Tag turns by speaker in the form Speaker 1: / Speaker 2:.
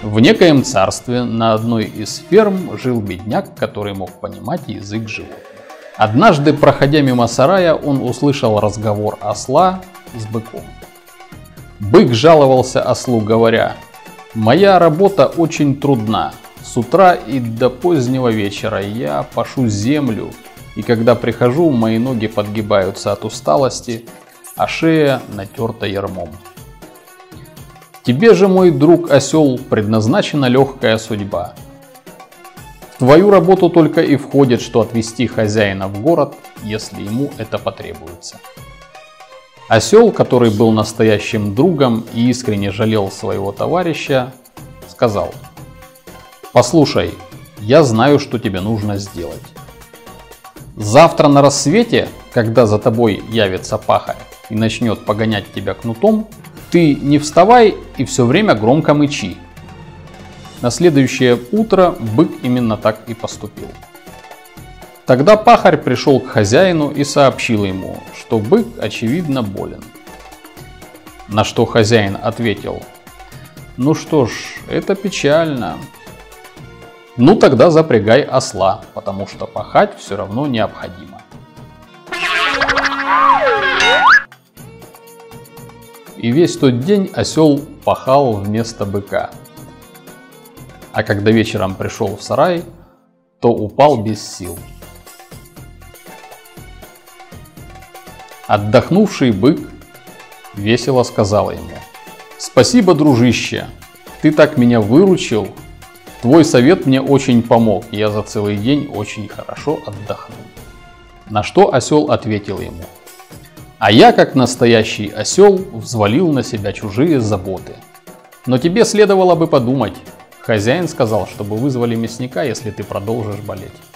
Speaker 1: В некоем царстве на одной из ферм жил бедняк, который мог понимать язык животных. Однажды, проходя мимо сарая, он услышал разговор осла с быком. Бык жаловался ослу, говоря: «Моя работа очень трудна. С утра и до позднего вечера я пашу землю, и когда прихожу, мои ноги подгибаются от усталости, а шея натерта ярмом. Тебе же, мой друг осел, предназначена легкая судьба. В твою работу только и входит, что отвезти хозяина в город, если ему это потребуется». Осел, который был настоящим другом и искренне жалел своего товарища, сказал: «Послушай, я знаю, что тебе нужно сделать. Завтра на рассвете, когда за тобой явится пахарь и начнет погонять тебя кнутом, ты не вставай и все время громко мычи». На следующее утро бык именно так и поступил. Тогда пахарь пришел к хозяину и сообщил ему, что бык очевидно болен. На что хозяин ответил: «Ну что ж, это печально. Ну тогда запрягай осла, потому что пахать все равно необходимо». И весь тот день осел пахал вместо быка. А когда вечером пришел в сарай, то упал без сил. Отдохнувший бык весело сказал ему: «Спасибо, дружище, ты так меня выручил. Твой совет мне очень помог, я за целый день очень хорошо отдохнул». На что осел ответил ему: «А я, как настоящий осел, взвалил на себя чужие заботы. Но тебе следовало бы подумать. Хозяин сказал, чтобы вызвали мясника, если ты продолжишь болеть».